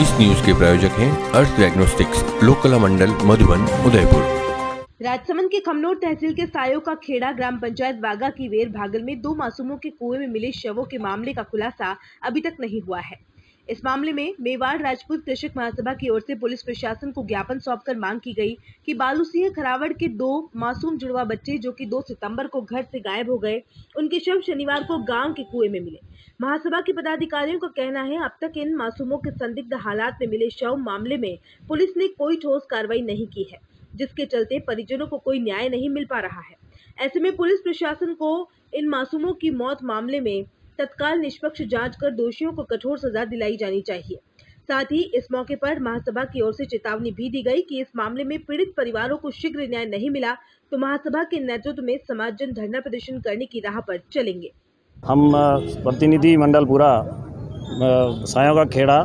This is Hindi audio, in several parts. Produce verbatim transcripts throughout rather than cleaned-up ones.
इस न्यूज के प्रायोजक हैं अर्थ डायग्नोस्टिक्स, लोकला मंडल, मधुबन, उदयपुर। राजसमंद के खमनोर तहसील के सायो का खेड़ा ग्राम पंचायत वागा की वेर भागल में दो मासूमों के कुएं में मिले शवों के मामले का खुलासा अभी तक नहीं हुआ है। इस मामले में मेवाड़ राजपूत कृषक महासभा की ओर से पुलिस प्रशासन को ज्ञापन सौंपकर मांग की गई कि बालू सिंह खरावड़ के दो मासूम जुड़वा बच्चे जो कि दो सितंबर को घर से गायब हो गए, उनके शव शनिवार को गांव के कुएं में मिले। महासभा के पदाधिकारियों का कहना है अब तक इन मासूमों के संदिग्ध हालात में मिले शव मामले में पुलिस ने कोई ठोस कार्रवाई नहीं की है, जिसके चलते परिजनों को कोई न्याय नहीं मिल पा रहा है। ऐसे में पुलिस प्रशासन को इन मासूमों की मौत मामले में तत्काल निष्पक्ष जांच कर दोषियों को कठोर सजा दिलाई जानी चाहिए। साथ ही इस मौके पर महासभा की ओर से चेतावनी भी दी गई कि इस मामले में पीड़ित परिवारों को शीघ्र न्याय नहीं मिला तो महासभा के नेतृत्व में समाज जन धरना प्रदर्शन करने की राह पर चलेंगे। हम प्रतिनिधि मंडल पूरा सायों का खेड़ा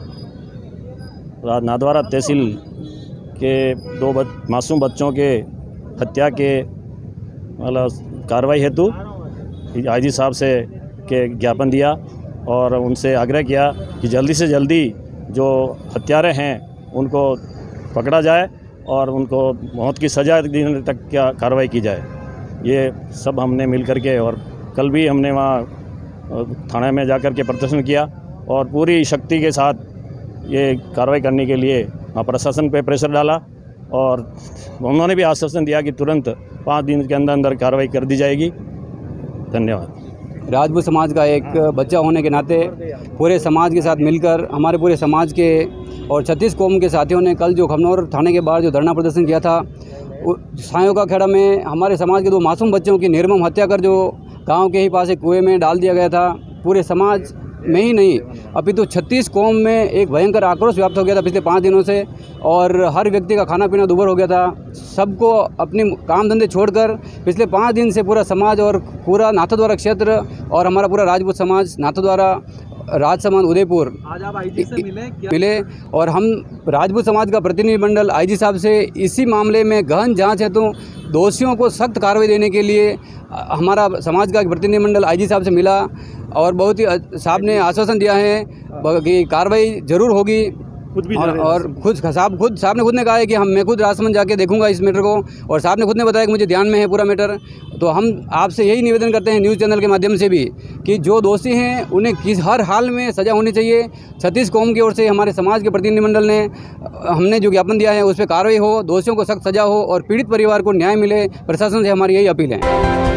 नादवारा तहसील के दो बच, मासूम बच्चों के हत्या के मतलब कार्रवाई हेतु आईजी साहब से के ज्ञापन दिया और उनसे आग्रह किया कि जल्दी से जल्दी जो हत्यारे हैं उनको पकड़ा जाए और उनको मौत की सज़ा देने तक क्या कार्रवाई की जाए। ये सब हमने मिल कर के और कल भी हमने वहाँ थाने में जाकर के प्रदर्शन किया और पूरी शक्ति के साथ ये कार्रवाई करने के लिए वहाँ प्रशासन पे प्रेशर डाला और उन्होंने भी आश्वासन दिया कि तुरंत पाँच दिन के अंदर अंदर कार्रवाई कर दी जाएगी। धन्यवाद। राजपूत समाज का एक बच्चा होने के नाते पूरे समाज के साथ मिलकर हमारे पूरे समाज के और छत्तीस कौम के साथियों ने कल जो खमनौर थाने के बाहर जो धरना प्रदर्शन किया था, सायों का खेड़ा में हमारे समाज के दो मासूम बच्चों की निर्मम हत्या कर जो गांव के ही पास एक कुएं में डाल दिया गया था। पूरे समाज में ही नहीं अभी तो छत्तीस कौम में एक भयंकर आक्रोश व्याप्त हो गया था पिछले पाँच दिनों से और हर व्यक्ति का खाना पीना दुभर हो गया था। सबको अपने काम धंधे छोड़कर पिछले पाँच दिन से पूरा समाज और पूरा नाथद्वारा क्षेत्र और हमारा पूरा राजपूत समाज नाथद्वारा राजसमंद उदयपुर आज आप आईजी से मिले क्या? मिले और हम राजपूत समाज का प्रतिनिधिमंडल आईजी साहब से इसी मामले में गहन जांच हेतु तो दोषियों को सख्त कार्रवाई देने के लिए हमारा समाज का प्रतिनिधिमंडल आईजी साहब से मिला और बहुत ही साहब ने आश्वासन दिया है कि कार्रवाई जरूर होगी। खुद भी और, और खुद साहब खुद साहब ने खुद ने कहा है कि हम मैं खुद राजसमंद जाके देखूंगा इस मैटर को और साहब ने खुद ने बताया कि मुझे ध्यान में है पूरा मैटर। तो हम आपसे यही निवेदन करते हैं न्यूज़ चैनल के माध्यम से भी कि जो दोषी हैं उन्हें किस हर हाल में सज़ा होनी चाहिए। छत्तीस कौम की ओर से हमारे समाज के प्रतिनिधिमंडल ने हमने जो ज्ञापन दिया है उस पर कार्रवाई हो, दोषियों को सख्त सज़ा हो और पीड़ित परिवार को न्याय मिले। प्रशासन से हमारी यही अपील है।